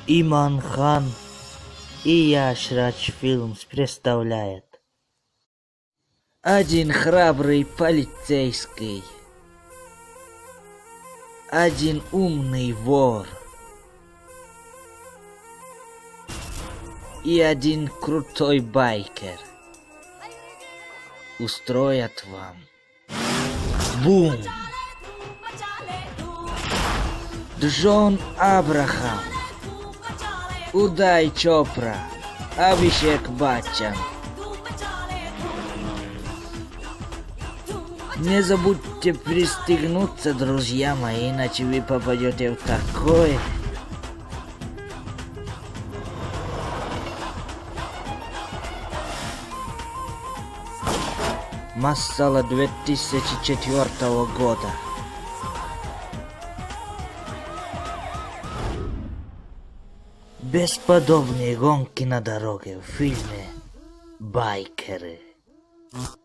Иман Хан и Яшрач Фильмс представляет. Один храбрый полицейский, один умный вор и один крутой байкер устроят вам бум. Джон Абрахам, Удай Чопра, Абишек Баччан. Не забудьте пристегнуться, друзья мои, иначе вы попадете в такое. Массала 2004 года. Бесподобные гонки на дороге в фильме «Байкеры».